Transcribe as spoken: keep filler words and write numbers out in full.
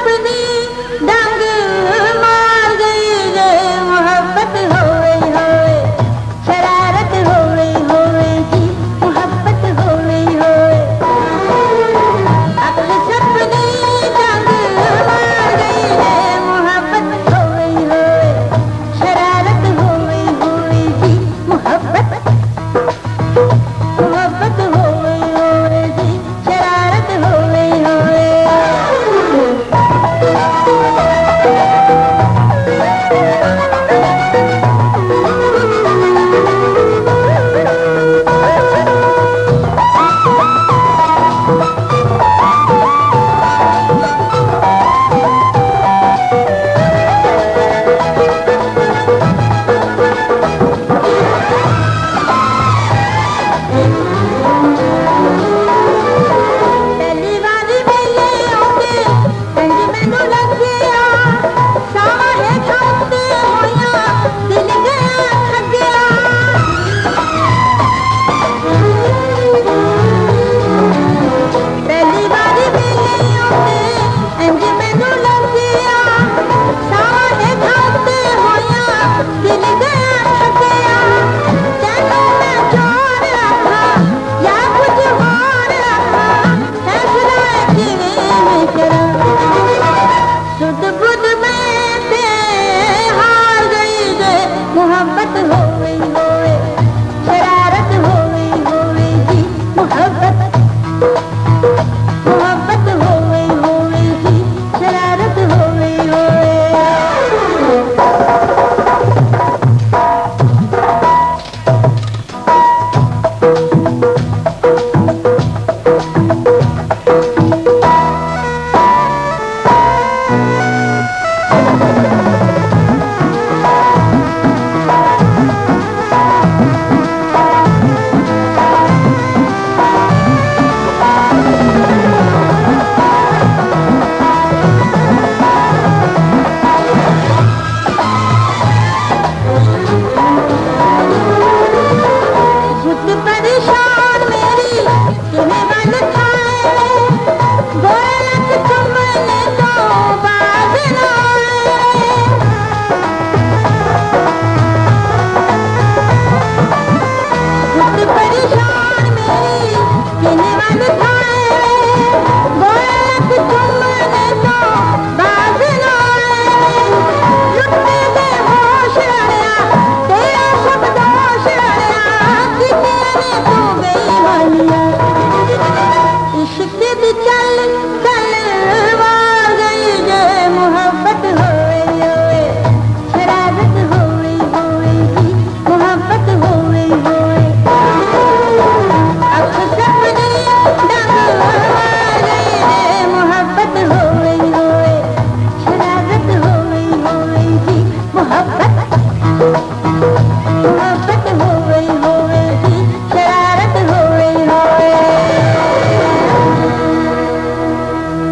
सपनी डंग मार गई रे, मोहब्बत हो गई होए, शरारत हो गई होए जी, मोहब्बत हो गई होए। अपने सपनी डंग मार गई रे, मोहब्बत हो गई होए, शरारत हो गई होए जी, मोहब्बत मोहब्बत हो गई होए जी, शरारत हो गई होए। मोहब्बत हो